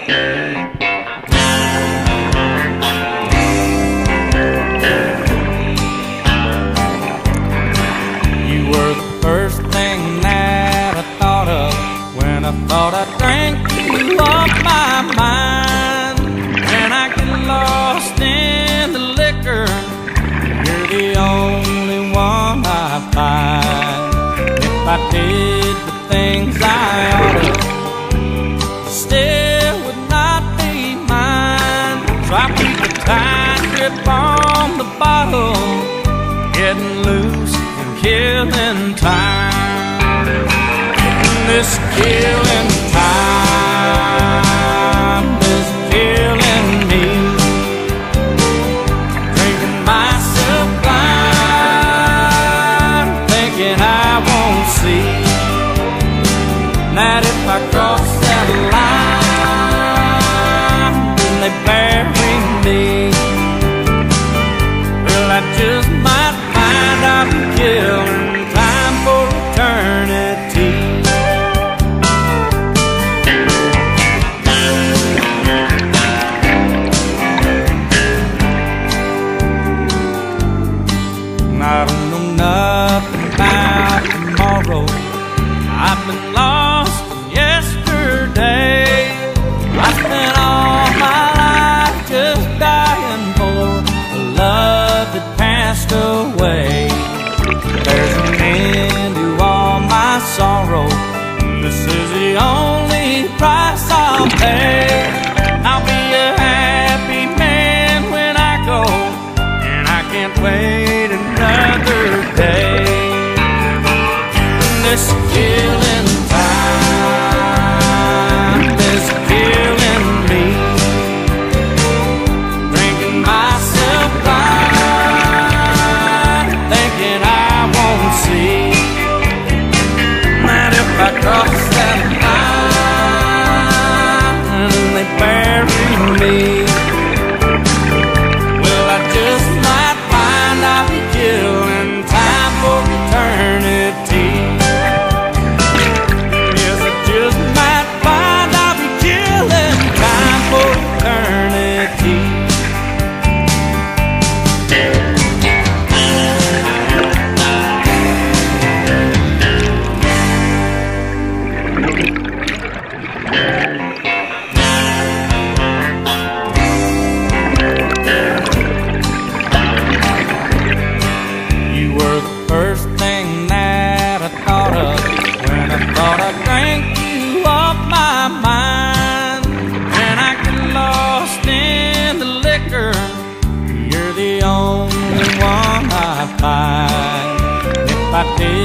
You were the first thing that I thought of when I thought I drank you off my mind. When I get lost in the liquor, you're the only one I find. If I did the things I ought to, still would not be mine. So I keep a tight grip on the bottle, getting loose and killing time. This killing time is killing me. Drinking myself blind, thinking I won't see that if I cross that line, then they bury me. Well, I just might find I'm killing time for eternity. I don't know nothing about tomorrow. I've been lost yesterday. I spent all my life just dying for a love that passed away. There's an end to all my sorrow. This is the only price I'll pay. I'll be a happy man when I go, and I can't wait another day. This killing time is killing me. Drinking myself blind, thinking I won't see that if I cross that line, they bury me. Well, I just might find I'm killing time for eternity. You were the first thing that I thought of when I thought I drank you off my mind. When I get lost in the liquor, you're the only one I find. If I did